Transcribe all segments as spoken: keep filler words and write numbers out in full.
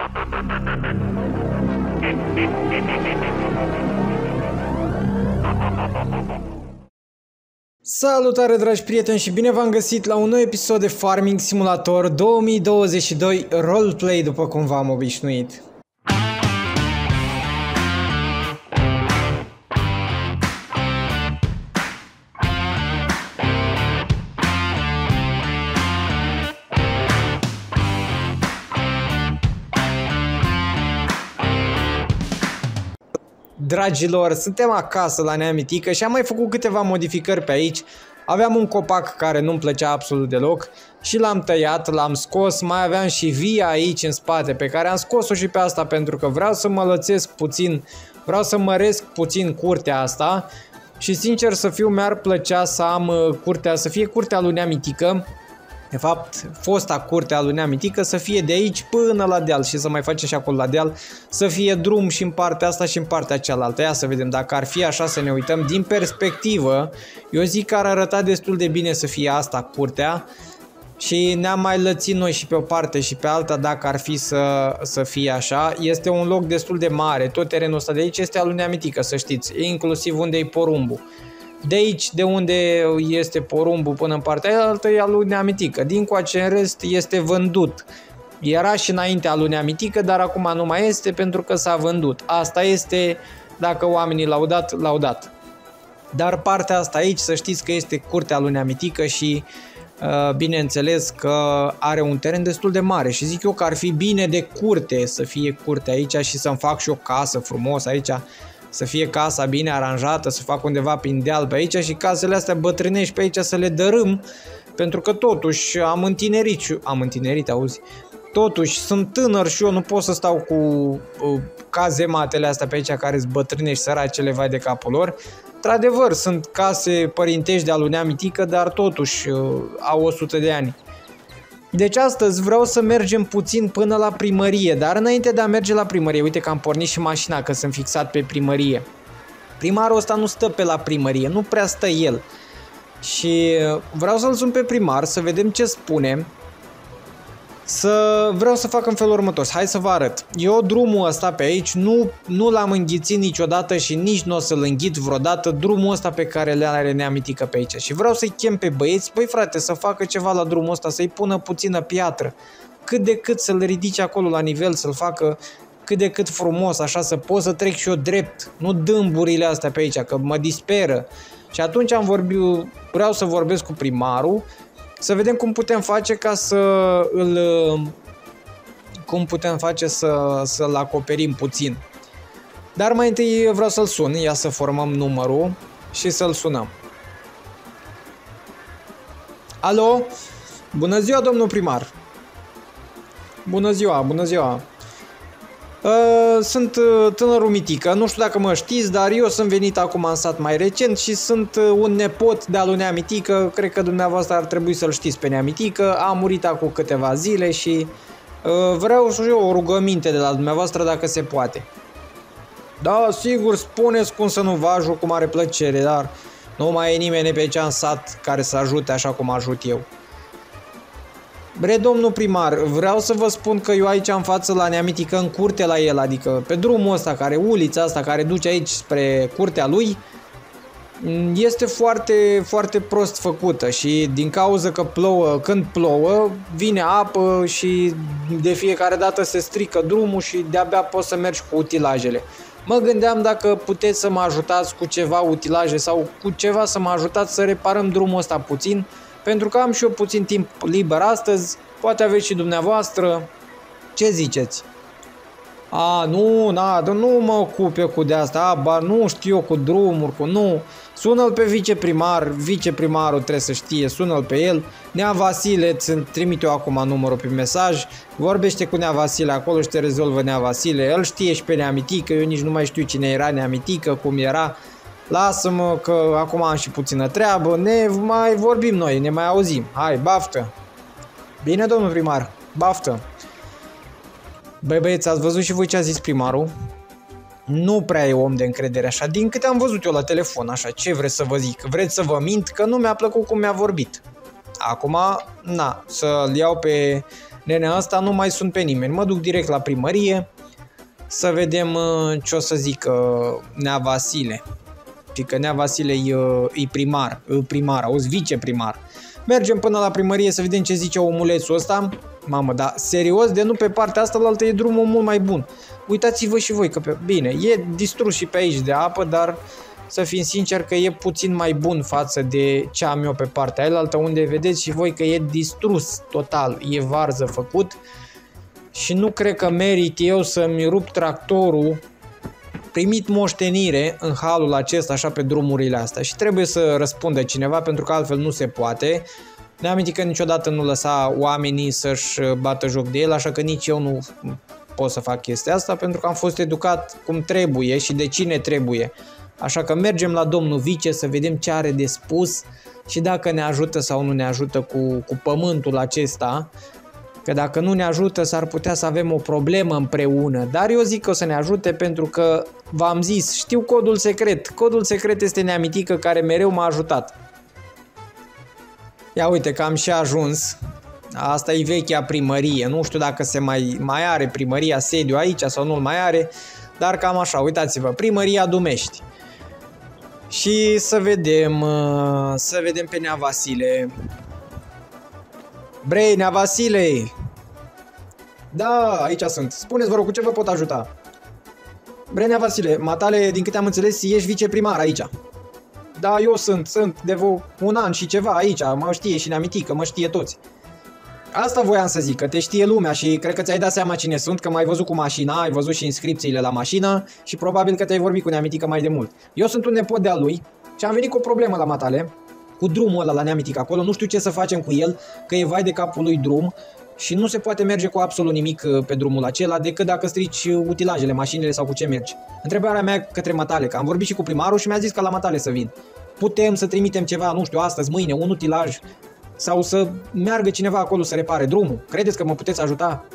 Salutare dragi prieteni și bine v-am găsit la un nou episod de Farming Simulator două mii douăzeci și doi Roleplay, după cum v-am obișnuit. Dragilor, suntem acasă la Neamitică și am mai făcut câteva modificări pe aici. Aveam un copac care nu-mi plăcea absolut deloc și l-am tăiat, l-am scos. Mai aveam și via aici în spate pe care am scos-o și pe asta pentru că vreau să mă lățesc puțin, vreau să măresc puțin curtea asta. Și sincer să fiu, mi-ar plăcea să am curtea, să fie curtea lui Neamitică. De fapt, fosta curte a lui Neamitică să fie de aici până la deal și să mai facem și acolo la deal, să fie drum și în partea asta și în partea cealaltă. Ia să vedem, dacă ar fi așa, să ne uităm din perspectivă, eu zic că ar arăta destul de bine să fie asta curtea și ne-am mai lățit noi și pe o parte și pe alta dacă ar fi să, să fie așa. Este un loc destul de mare, tot terenul ăsta de aici este al lui Neamitică, să știți, inclusiv unde e porumbul. De aici, de unde este porumbul până în partea altă, e al lui Neamitică. Dincoace, în rest, este vândut. Era și înainte al lui Neamitică, dar acum nu mai este pentru că s-a vândut. Asta este, dacă oamenii l-au dat, l-au dat. Dar partea asta aici, să știți că este curtea lui Neamitică și bineînțeles că are un teren destul de mare. Și zic eu că ar fi bine de curte să fie curte aici și să-mi fac și o casă frumos aici. Să fie casa bine aranjată, să fac undeva prin deal pe aici și casele astea bătrânești pe aici să le dărâm, pentru că totuși am întinerit, am întinerit, auzi? Totuși sunt tânăr și eu nu pot să stau cu uh, cazematele astea pe aici care sunt bătrânești, săracele, vai de capul lor. Într-adevăr, sunt case părintești de-a lui Neamitică, dar totuși uh, au o sută de ani. Deci astăzi vreau să mergem puțin până la primărie, dar înainte de a merge la primărie, uite că am pornit și mașina, că sunt fixat pe primărie. Primarul ăsta nu stă pe la primărie, nu prea stă el. Și vreau să-l sun pe primar, să vedem ce spune. Să vreau să fac în felul următor. Hai să vă arăt. Eu drumul ăsta pe aici nu, nu l-am înghițit niciodată și nici nu o să-l înghit vreodată, drumul ăsta pe care le are Neamitică pe aici. Și vreau să-i chem pe băieți, băi frate, să facă ceva la drumul ăsta, să-i pună puțină piatră. Cât de cât să-l ridice acolo la nivel, să-l facă cât de cât frumos, așa să pot să trec și eu drept. Nu dâmburile astea pe aici, că mă disperă. Și atunci am vorbit, vreau să vorbesc cu primarul, să vedem cum putem face ca să îl cum putem face să să-l acoperim puțin. Dar mai întâi vreau să-l sun, ia să formăm numărul și să-l sunăm. Alo? Bună ziua, domnul primar. Bună ziua, bună ziua. Sunt tânărul Mitică, nu știu dacă mă știți, dar eu sunt venit acum în sat mai recent și sunt un nepot de-a lui Neamitică, cred că dumneavoastră ar trebui să-l știți pe Neamitică, a murit acum câteva zile și vreau și eu o rugăminte de la dumneavoastră dacă se poate. Da, sigur, spuneți cum să nu vă ajut cu mare plăcere, dar nu mai e nimeni pe aici în sat care să ajute așa cum ajut eu. Bre, domnul primar, vreau să vă spun că eu aici în față la Neamitică, în curte la el, adică pe drumul ăsta, care ulița asta care duce aici spre curtea lui, este foarte, foarte prost făcută și din cauza că plouă, când plouă, vine apă și de fiecare dată se strică drumul și de-abia poți să mergi cu utilajele. Mă gândeam dacă puteți să mă ajutați cu ceva utilaje sau cu ceva să mă ajutați să reparăm drumul ăsta puțin, pentru că am și eu puțin timp liber astăzi, poate aveți și dumneavoastră. Ce ziceți? A, nu, na, nu mă ocup eu cu de asta, ba, nu știu eu cu drumuri, cu nu. Sună-l pe viceprimar, viceprimarul trebuie să știe, sună-l pe el. Nea Vasile, îți trimite eu acum numărul pe mesaj, vorbește cu Nea Vasile acolo și te rezolvă Nea Vasile. El știe și pe Neamitică, eu nici nu mai știu cine era Neamitică, cum era. Lasă-mă că acum am și puțină treabă, ne mai vorbim noi, ne mai auzim. Hai, baftă! Bine, domnul primar, baftă! Băi băieți, ați văzut și voi ce a zis primarul? Nu prea e om de încredere așa, din câte am văzut eu la telefon, așa, ce vreți să vă zic? Vreți să vă mint că nu mi-a plăcut cum mi-a vorbit. Acum, na, să-l iau pe nenea ăsta nu mai sunt pe nimeni. Mă duc direct la primărie să vedem ce o să zică Nea Vasile. Că Nea Vasile e, e primar, e primar, auzi, viceprimar. Mergem până la primărie să vedem ce zice omulețul ăsta. Mamă, dar serios, de nu pe partea asta la altă e drumul mult mai bun. Uitați-vă și voi că pe... Bine, e distrus și pe aici de apă, dar să fim sinceri că e puțin mai bun față de ce am eu pe partea ailaltă, unde vedeți și voi că e distrus total, e varză făcut. Și nu cred că merit eu să-mi rup tractorul primit moștenire în halul acesta, așa pe drumurile astea. Și trebuie să răspundă cineva, pentru că altfel nu se poate. Ne-am amintit că niciodată nu lăsa oamenii să-și bată joc de el, așa că nici eu nu pot să fac chestia asta, pentru că am fost educat cum trebuie și de cine trebuie. Așa că mergem la domnul vice să vedem ce are de spus și dacă ne ajută sau nu ne ajută cu, cu pământul acesta. Că dacă nu ne ajută, s-ar putea să avem o problemă împreună. Dar eu zic că o să ne ajute, pentru că v-am zis, știu codul secret. Codul secret este Neamitică, care mereu m-a ajutat. Ia uite că am și ajuns. Asta e vechea primărie. Nu știu dacă se mai, mai are primăria sediu aici sau nu-l mai are. Dar cam așa, uitați-vă, primăria Dumești. Și să vedem, să vedem pe Nea Vasile. Brei, Nea Vasile! Da, aici sunt. Spuneți, vă rog, cu ce vă pot ajuta? Brei, Nea Vasile, matale, din câte am înțeles, ești viceprimar aici. Da, eu sunt, sunt de un an și ceva aici, mă știe și Neamitică, mă știe toți. Asta voiam să zic, că te știe lumea și cred că ți-ai dat seama cine sunt, că m-ai văzut cu mașina, ai văzut și inscripțiile la mașină și probabil că te-ai vorbit cu Neamitică mai de mult. Eu sunt un nepot de-al lui și am venit cu o problemă la matale, cu drumul ăla la Neamitică acolo, nu știu ce să facem cu el, că e vai de capul lui drum și nu se poate merge cu absolut nimic pe drumul acela decât dacă strici utilajele, mașinile sau cu ce mergi. Întrebarea mea către matale, că am vorbit și cu primarul și mi-a zis că la matale să vin. Putem să trimitem ceva, nu știu, astăzi, mâine, un utilaj sau să meargă cineva acolo să repare drumul? Credeți că mă puteți ajuta?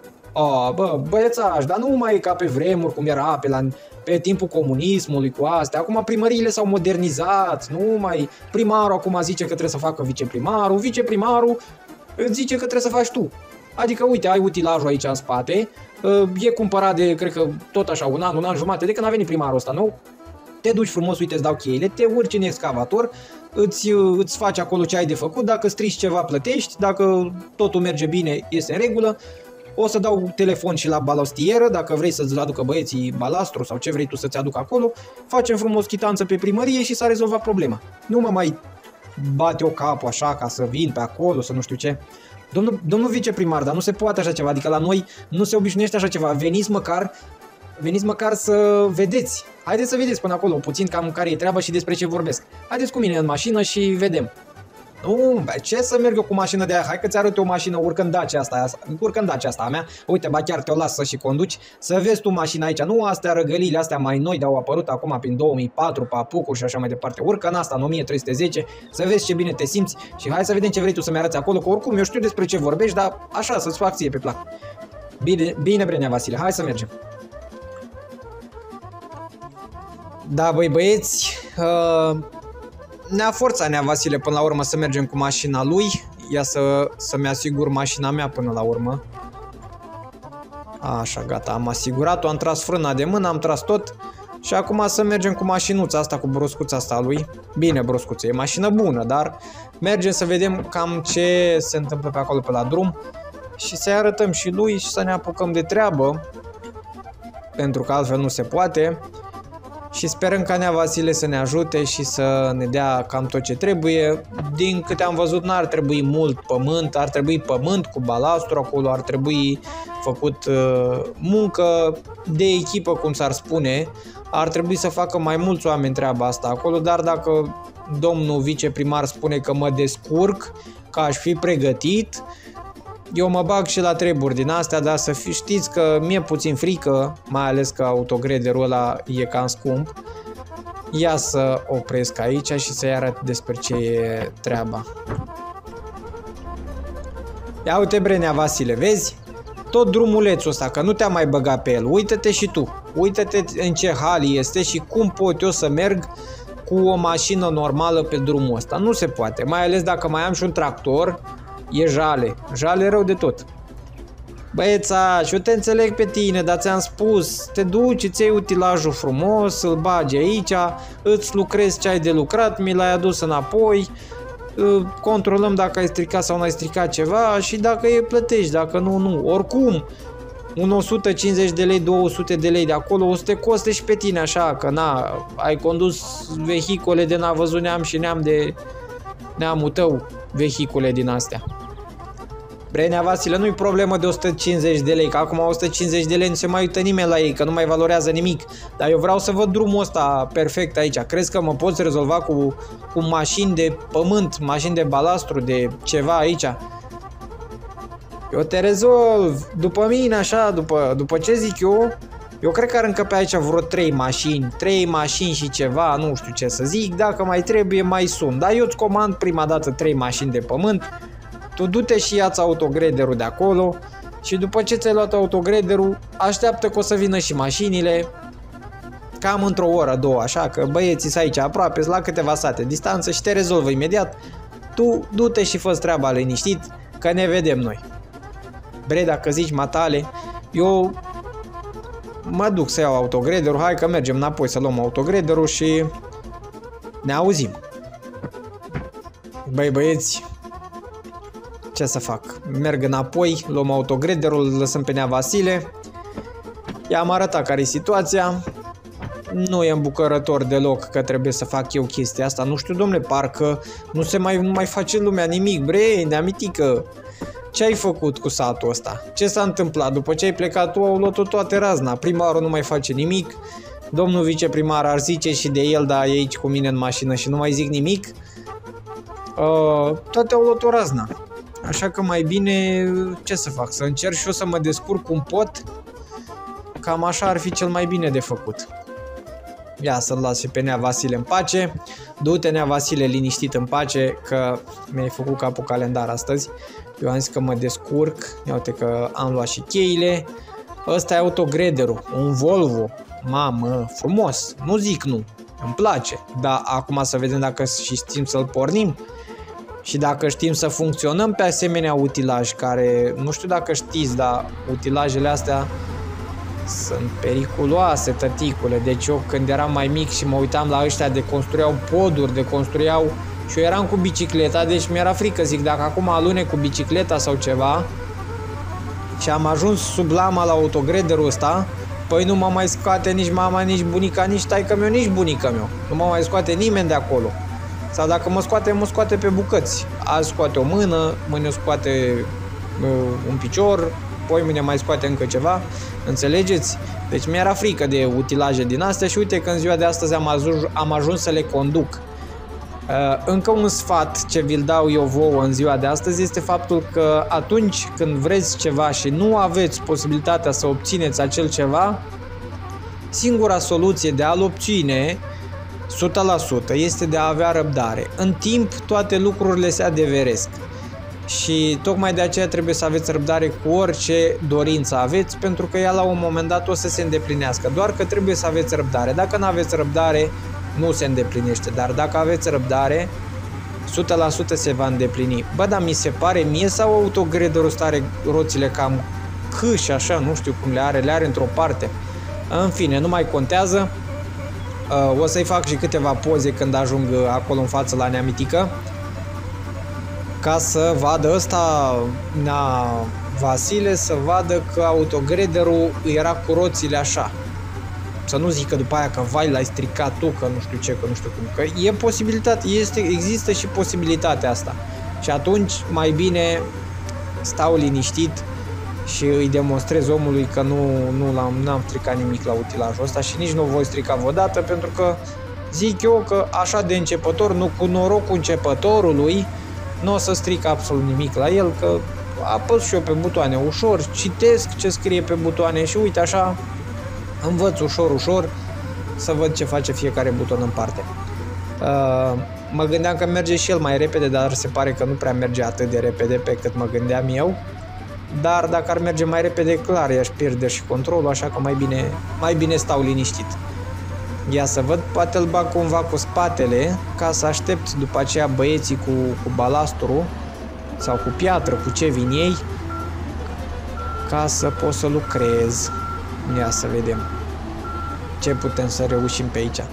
Oh, bă, băiețaș, dar nu mai e ca pe vremuri cum era pe, la, pe timpul comunismului cu astea. Acum primăriile s-au modernizat, nu mai... Primarul acum zice că trebuie să facă viceprimarul, viceprimarul îți zice că trebuie să faci tu. Adică, uite, ai utilajul aici în spate, e cumpărat de, cred că, tot așa, un an, un an jumate de când a venit primarul ăsta, nu? Te duci frumos, uite, îți dau cheile, te urci în excavator, îți, îți faci acolo ce ai de făcut, dacă strici ceva plătești, dacă totul merge bine, este în regulă. O să dau telefon și la balastieră, dacă vrei să-ți aducă băieții balastru sau ce vrei tu să-ți aducă acolo, facem frumos chitanță pe primărie și s-a rezolvat problema. Nu mă mai bate o capul așa ca să vin pe acolo, să nu știu ce. Domnul, domnul viceprimar, dar nu se poate așa ceva, adică la noi nu se obișnuiește așa ceva, veniți măcar, veniți măcar să vedeți. Haideți să vedeți până acolo puțin cam care e treaba și despre ce vorbesc. Haideți cu mine în mașină și vedem. Nu, bă, ce să merg eu cu mașină de aia? Hai că ți arăt o mașină, urcă în Dacia asta, urcă în Dacia asta a mea. Uite, ba chiar te-o las să și conduci, să vezi tu mașina aici. Nu astea răgălile, astea mai noi, dar au apărut acum prin două mii patru, papucuri și așa mai departe. Urcă în asta, în o mie trei sute zece, să vezi ce bine te simți și hai să vedem ce vrei tu să-mi arăți acolo, că oricum eu știu despre ce vorbești, dar așa, să-ți fac ție pe plac. Bine, bine, Brenea Vasile, hai să mergem. Da, băi băieți, uh... ne-a forțat Nea Vasile până la urmă să mergem cu mașina lui. Ia să, să-mi asigur mașina mea până la urmă. Așa, gata, am asigurat-o, am tras frâna de mână, am tras tot. Și acum să mergem cu mașinuța asta, cu broscuța asta lui. Bine, broscuță, e mașină bună, dar mergem să vedem cam ce se întâmplă pe acolo pe la drum. Și să-i arătăm și lui și să ne apucăm de treabă. Pentru că altfel nu se poate. Și sperăm ca Nea Vasile să ne ajute și să ne dea cam tot ce trebuie. Din câte am văzut, n-ar trebui mult pământ, ar trebui pământ cu balastru acolo, ar trebui făcut uh, muncă de echipă, cum s-ar spune. Ar trebui să facă mai mulți oameni treaba asta acolo, dar dacă domnul viceprimar spune că mă descurc, că aș fi pregătit, eu mă bag și la treburi din astea, dar să fi, știți că mi-e puțin frică, mai ales că autogrederul ăla e cam scump. Ia să opresc aici și să-i arăt despre ce e treaba. Ia uite, Brenea Vasile, vezi? Tot drumulețul ăsta, că nu te-am mai băgat pe el. Uită-te și tu. Uită-te în ce hal este și cum pot eu să merg cu o mașină normală pe drumul ăsta. Nu se poate, mai ales dacă mai am și un tractor. E jale, jale rău de tot. Băieța, și eu te înțeleg pe tine, dar ți-am spus, te duci, îți iei utilajul frumos, îl bagi aici, îți lucrezi ce ai de lucrat, mi l-ai adus înapoi, controlăm dacă ai stricat sau nu ai stricat ceva și dacă e plătești, dacă nu, nu. Oricum, un o sută cincizeci de lei, două sute de lei de acolo o să te coste și pe tine așa, că na, ai condus vehicule de n-a văzut neam și neam de neamul tău, vehicule din astea. Brenea Vasile, nu-i problemă de o sută cincizeci de lei, că acum o sută cincizeci de lei nu se mai uită nimeni la ei, că nu mai valorează nimic. Dar eu vreau să văd drumul ăsta perfect aici. Crezi că mă poți rezolva cu, cu mașini de pământ, mașini de balastru, de ceva aici? Eu te rezolv. După mine, așa, după, după ce zic eu, eu cred că ar încăpe aici vreo trei mașini, trei mașini și ceva, nu știu ce să zic, dacă mai trebuie mai sun. Dar eu îți comand prima dată trei mașini de pământ. Tu du-te și ia-ți autogrederul de acolo și după ce ți-ai luat autogrederul, așteaptă că o să vină și mașinile cam într-o oră, două, așa, că băieții sunt aici aproape, la câteva sate distanță și te rezolvă imediat. Tu du-te și fă-ți treaba liniștit, că ne vedem noi. Bre, dacă zici matale, eu mă duc să iau autogrederul, hai că mergem înapoi să luăm autogrederul și ne auzim. Băi, băieți, ce să fac? Merg înapoi, luăm autogrederul, îl lăsăm pe Nea Vasile. I-am arătat care e situația. Nu e îmbucurător deloc că trebuie să fac eu chestia asta. Nu știu, domnule, parcă nu se mai, nu mai face lumea nimic. Bre, Neamitică, ce ai făcut cu satul ăsta? Ce s-a întâmplat? După ce ai plecat tu, au luat-o toate razna. Primarul nu mai face nimic. Domnul viceprimar ar zice și de el, dar e aici cu mine în mașină și nu mai zic nimic. Uh, toate au luat-o razna. Așa că mai bine, ce să fac? Să încerc și eu să mă descurc cum pot? Cam așa ar fi cel mai bine de făcut. Ia să-l las și pe Nea Vasile în pace. Du-te, Nea Vasile, liniștit în pace, că mi-ai făcut capul calendar astăzi. Eu am zis că mă descurc. Ia uite că am luat și cheile. Ăsta e autogrederul, un Volvo. Mamă, frumos, nu zic nu, îmi place. Dar acum să vedem dacă și știm să-l pornim. Și dacă știm să funcționăm pe asemenea utilaj, care nu știu dacă știți, dar utilajele astea sunt periculoase, tăticule. Deci eu când eram mai mic și mă uitam la ăștia de construiau poduri, de construiau și eu eram cu bicicleta, deci mi-era frică, zic, dacă acum alunec cu bicicleta sau ceva și am ajuns sub lama la autogrederul ăsta, păi nu mă mai scoate nici mama, nici bunica, nici taică-miu, nici bunica-miu. Nu mă mai scoate nimeni de acolo. Sau dacă mă scoate, mă scoate pe bucăți. Azi scoate o mână, mâine scoate uh, un picior, poi mâine mai scoate încă ceva. Înțelegeți? Deci mi-era frică de utilaje din astea și uite că în ziua de astăzi am ajuns, am ajuns să le conduc. Uh, încă un sfat ce vi-l dau eu vouă în ziua de astăzi este faptul că atunci când vreți ceva și nu aveți posibilitatea să obțineți acel ceva, singura soluție de a-l obține o sută la sută este de a avea răbdare. În timp toate lucrurile se adeveresc și tocmai de aceea trebuie să aveți răbdare cu orice dorință aveți, pentru că ea la un moment dat o să se îndeplinească, doar că trebuie să aveți răbdare. Dacă nu aveți răbdare, nu se îndeplinește, dar dacă aveți răbdare, o sută la sută se va îndeplini. Bă, dar mi se pare mie sau autogrederul ăsta are roțile cam câși așa, nu știu cum le are, le are într-o parte. În fine, nu mai contează. Uh, o să-i fac și câteva poze când ajung acolo în față la Neamitică, ca să vadă ăsta, Nea Vasile, să vadă că autogrederul era cu roțile așa. Să nu zică după aia că vai, l-ai stricat tu, că nu știu ce, că nu știu cum. Că e posibilitate, este, există și posibilitatea asta. Și atunci mai bine stau liniștit și îi demonstrez omului că nu, nu l-am, n-am stricat nimic la utilajul ăsta și nici nu voi strica vreodată, pentru că zic eu că așa de începător, nu cu norocul începătorului, nu o să stric absolut nimic la el, că apăs și eu pe butoane ușor, citesc ce scrie pe butoane și uite așa învăț ușor, ușor să văd ce face fiecare buton în parte. Uh, mă gândeam că merge și el mai repede, dar se pare că nu prea merge atât de repede pe cât mă gândeam eu. Dar dacă ar merge mai repede, clar, i-aș pierde și controlul, așa că mai bine, mai bine stau liniștit. Ia să văd, poate îl bag cumva cu spatele, ca să aștept după aceea băieții cu, cu balastru sau cu piatră, cu ce vin ei. ca să pot să lucrez. Ia să vedem ce putem să reușim pe aici.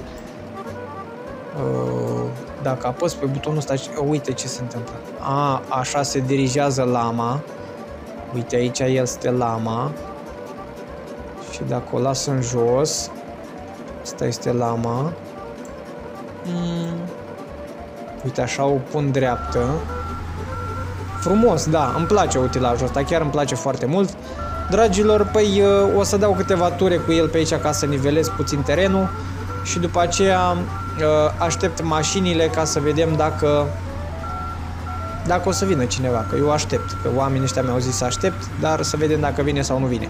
Dacă apăs pe butonul ăsta, uite ce se întâmplă. A, așa se dirigează lama. Uite, aici este lama. Și dacă o las în jos, asta este lama. Mm. Uite, așa o pun dreaptă. Frumos, da, îmi place utilajul ăsta, chiar îmi place foarte mult. Dragilor, păi o să dau câteva ture cu el pe aici ca să nivelez puțin terenul. Și după aceea aștept mașinile ca să vedem dacă dacă o să vină cineva, că eu aștept, că oamenii ăștia mi-au zis să aștept, dar să vedem dacă vine sau nu vine.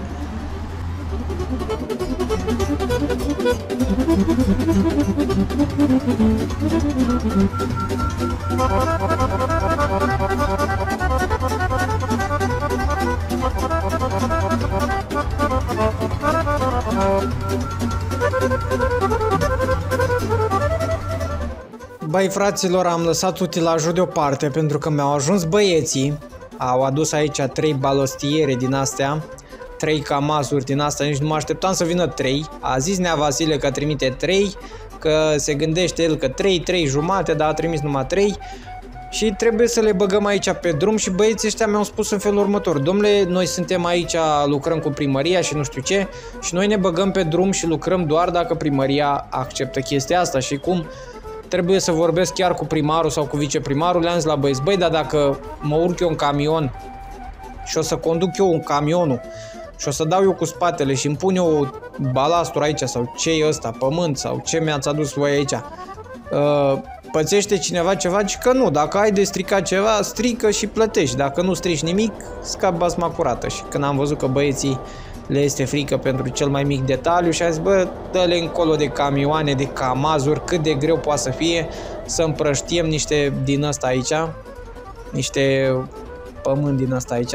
Băi, fraților, am lăsat utilajul deoparte pentru că mi-au ajuns băieții. Au adus aici trei balostiere din astea, trei camazuri din astea, nici nu mă așteptam să vină trei. A zis Nea Vasile că trimite trei, că se gândește el că trei, trei jumate, dar a trimis numai trei. Și trebuie să le băgăm aici pe drum și băieții ăștia mi-au spus în felul următor: domnule, noi suntem aici, lucrăm cu primăria și nu știu ce, și noi ne băgăm pe drum și lucrăm doar dacă primăria acceptă chestia asta. Și cum trebuie să vorbesc chiar cu primarul sau cu viceprimarul, le-am zis la băieți: băi, dar dacă mă urc eu în camion și o să conduc eu un camionul și o să dau eu cu spatele și îmi pun eu balastul aici sau ce e ăsta, pământ sau ce mi-ați adus voi aici, uh, pățește cineva ceva? Și că nu, dacă ai de stricat ceva, strică și plătești, dacă nu strici nimic, scapi basma curată. Și când am văzut că băieții le este frică pentru cel mai mic detaliu și a zis: bă, dă-le încolo de camioane, de camazuri, cât de greu poate să fie să împrăștiem niște din ăsta aici, niște pământ din ăsta aici.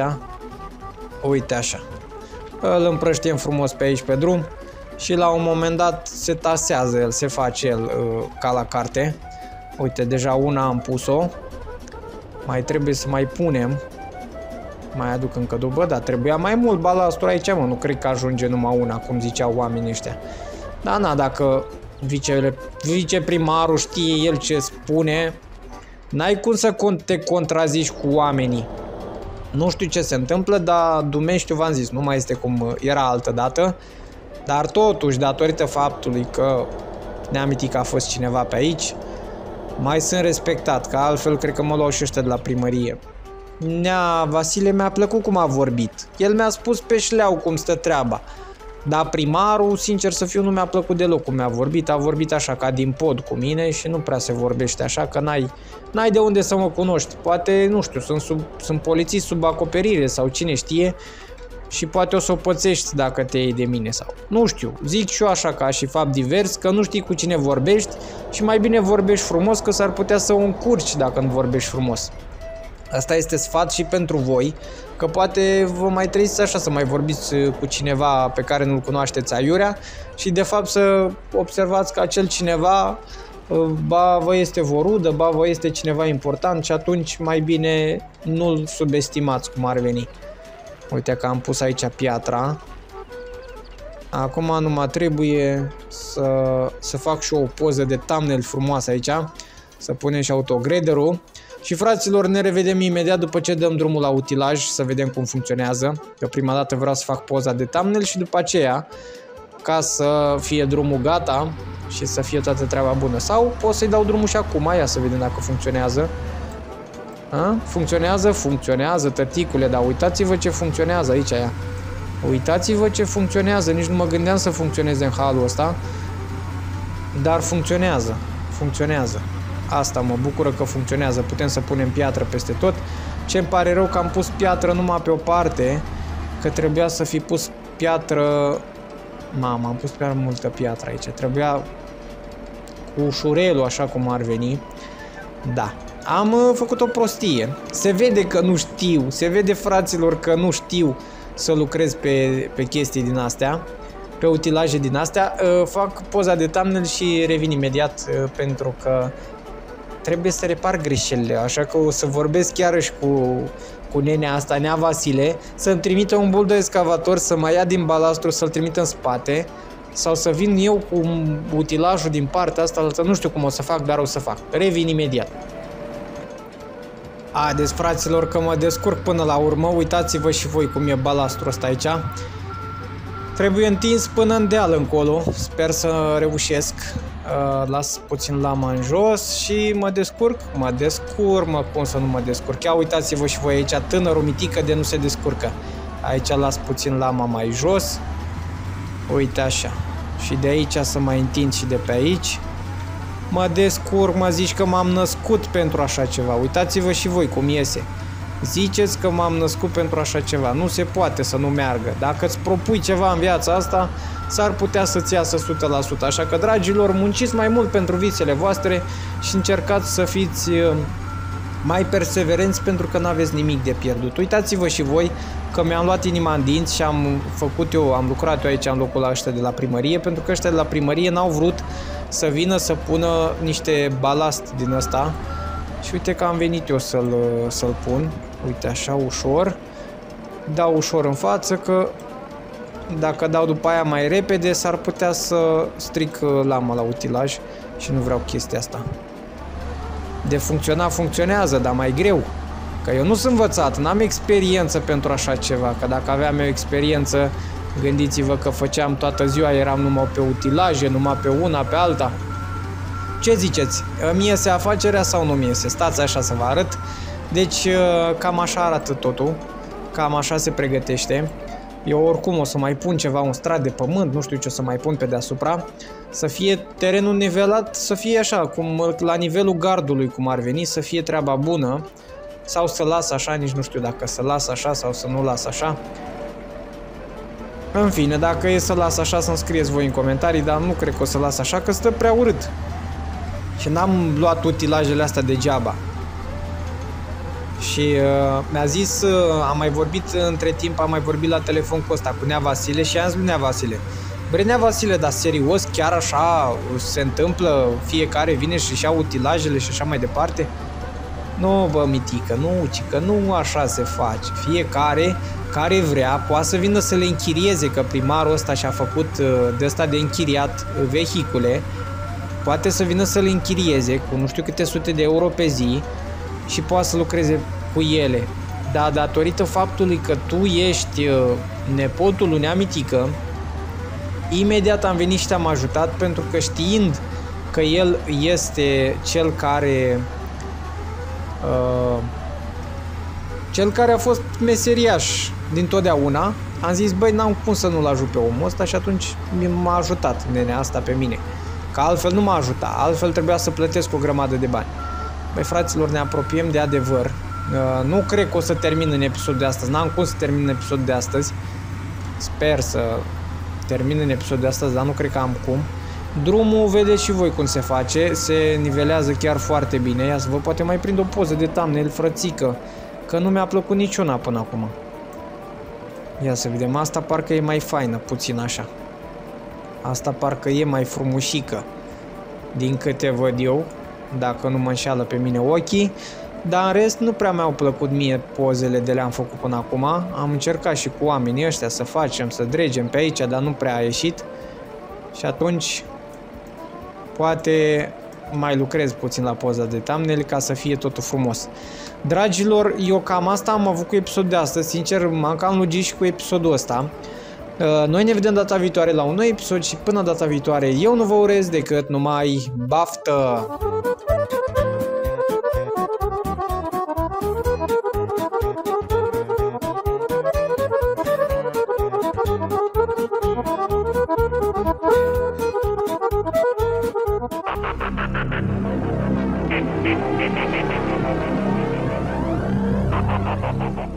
Uite așa. Îl împrăștiem frumos pe aici pe drum și la un moment dat se tasează el, se face el uh, ca la carte. Uite, deja una am pus-o. Mai trebuie să mai punem. Mai aduc încă două. Bă, dar trebuia mai mult balastul aici, mă. Nu cred că ajunge numai una, cum ziceau oamenii ăștia. Da, na, dacă vice, viceprimarul știe el ce spune, n-ai cum să te contrazici cu oamenii. Nu știu ce se întâmplă, dar Dumeștiu, v-am zis, nu mai este cum era altă dată. Dar totuși, datorită faptului că ne-am amintit că a fost cineva pe aici, mai sunt respectat, că altfel cred că mă luau și ăștia de la primărie. Nea Vasile mi-a plăcut cum a vorbit. El mi-a spus pe șleau cum stă treaba. Dar primarul, sincer să fiu, nu mi-a plăcut deloc cum mi-a vorbit. A vorbit așa ca din pod cu mine și nu prea se vorbește așa, că n-ai n-ai de unde să mă cunoști. Poate, nu știu, sunt, sub, sunt polițist sub acoperire sau cine știe și poate o să o pățești dacă te iei de mine sau... Nu știu, zic și eu așa ca și fapt divers, că nu știi cu cine vorbești și mai bine vorbești frumos, că s-ar putea să o încurci dacă nu vorbești frumos. Asta este sfat și pentru voi, că poate vă mai treziți așa să mai vorbiți cu cineva pe care nu-l cunoașteți aiurea și de fapt să observați că acel cineva ba vă este vorudă, ba vă este cineva important și atunci mai bine nu-l subestimați cum ar veni. Uite că am pus aici piatra. Acum numai trebuie să, să fac și o poză de thumbnail frumoasă aici, să punem și autograderul. Și fraților, ne revedem imediat după ce dăm drumul la utilaj să vedem cum funcționează. Că prima dată vreau să fac poza de thumbnail și după aceea, ca să fie drumul gata și să fie toată treaba bună. Sau pot să-i dau drumul și acum, ia să vedem dacă funcționează. A? Funcționează? Funcționează, tăticule, dar uitați-vă ce funcționează aici aia. Uitați-vă ce funcționează, nici nu mă gândeam să funcționeze în halul ăsta. Dar funcționează, funcționează. Asta mă bucură că funcționează, putem să punem piatră peste tot. Ce îmi pare rău că am pus piatră numai pe o parte, că trebuia să fi pus piatră... Mamă, am pus prea multă piatră aici, trebuia cu ușurelul așa cum ar veni. Da, am uh, făcut o prostie. Se vede că nu știu, se vede fraților că nu știu să lucrez pe, pe chestii din astea, pe utilaje din astea. Uh, fac poza de thumbnail și revin imediat uh, pentru că trebuie să repar greșelile, așa că o să vorbesc chiar și cu, cu nenea asta, Nea Vasile, să-mi trimită un bul de excavator să mă ia din balastru, să-l trimită în spate, sau să vin eu cu utilajul din partea asta, nu știu cum o să fac, dar o să fac. Revin imediat. Haideți, fraților, că mă descurc până la urmă. Uitați-vă și voi cum e balastrul ăsta aici. Trebuie întins până în deal încolo. Sper să reușesc. Uh, las puțin lama în jos și mă descurc. Mă descurc, mă, cum să nu mă descurc. Ia uitați-vă și voi aici, tânărul mitică de nu se descurcă. Aici las puțin lama mai jos. Uite așa. Și de aici să mai întind și de pe aici. Mă descurc, mă zici că m-am născut pentru așa ceva. Uitați-vă și voi cum iese. Ziceți că m-am născut pentru așa ceva. Nu se poate să nu meargă. Dacă îți propui ceva în viața asta, s-ar putea să-ți iasă o sută la sută. Așa că, dragilor, munciți mai mult pentru visele voastre și încercați să fiți mai perseverenți, pentru că nu aveți nimic de pierdut. Uitați-vă și voi că mi-am luat inima în dinți și am făcut eu, am lucrat eu aici în locul ăștia de la primărie, pentru că ăștia de la primărie n-au vrut să vină să pună niște balast din ăsta. Și uite că am venit eu să-l să-l pun. Uite așa, ușor. Dau ușor în față, că dacă dau după aia mai repede s-ar putea să stric lama la utilaj și nu vreau chestia asta. De funcționa, funcționează, dar mai greu. Că eu nu sunt învățat, n-am experiență pentru așa ceva. Că dacă aveam eu experiență, gândiți-vă că făceam toată ziua, eram numai pe utilaje, numai pe una, pe alta. Ce ziceți? Îmi iese afacerea sau nu mi iese? Stați așa să vă arăt. Deci cam așa arată totul. Cam așa se pregătește. Eu oricum o să mai pun ceva, un strat de pământ, nu știu ce o să mai pun pe deasupra. Să fie terenul nivelat, să fie așa, cum la nivelul gardului, cum ar veni, să fie treaba bună. Sau să las așa, nici nu știu dacă să las așa sau să nu las așa. În fine, dacă e să las așa, să-mi scrieți voi în comentarii, dar nu cred că o să las așa, că stă prea urât. Și n-am luat utilajele astea degeaba. Și uh, mi-a zis, uh, am mai vorbit între timp, am mai vorbit la telefon cu ăsta, cu Nea Vasile, și am zis lui Nea Vasile: bre, Nea Vasile, dar serios, chiar așa se întâmplă? Fiecare vine și-și ia utilajele și așa mai departe? Nu, bă, mitică, nu, ci că nu așa se face. Fiecare care vrea poate să vină să le închirieze, că primarul ăsta și-a făcut de ăsta de închiriat vehicule, poate să vină să le închirieze cu nu știu câte sute de euro pe zi și poate să lucreze cu ele. Dar datorită faptului că tu ești nepotul lui Nea Mitică, imediat am venit și te-am ajutat, pentru că știind că el este cel care Uh, cel care a fost meseriaș dintotdeauna, am zis, băi, n-am cum să nu-l ajut pe omul ăsta, și atunci m-a ajutat nenea asta pe mine. Că altfel nu m-a ajutat, altfel trebuia să plătesc o grămadă de bani. Băi, fraților, ne apropiem de adevăr. Uh, nu cred că o să termin în episodul de astăzi, n-am cum să termin în episodul de astăzi. Sper să termin în episodul de astăzi, dar nu cred că am cum. Drumul, vedeți și voi cum se face, se nivelează chiar foarte bine. Ia să vă, poate mai prind o poză de thumbnail, frățică, că nu mi-a plăcut niciuna până acum. Ia să vedem, asta parcă e mai faină, puțin așa. Asta parcă e mai frumușică, din câte văd eu, dacă nu mă înșeală pe mine ochii. Dar în rest nu prea mi-au plăcut mie pozele de le-am făcut până acum. Am încercat și cu oamenii ăștia să facem, să dregem pe aici, dar nu prea a ieșit. Și atunci poate mai lucrez puțin la poza de thumbnail ca să fie totul frumos. Dragilor, eu cam asta am avut cu episodul de astăzi. Sincer, m-am cam lungit și cu episodul ăsta. Noi ne vedem data viitoare la un nou episod și până data viitoare eu nu vă urez decât numai baftă! Ha ha ha ha ha!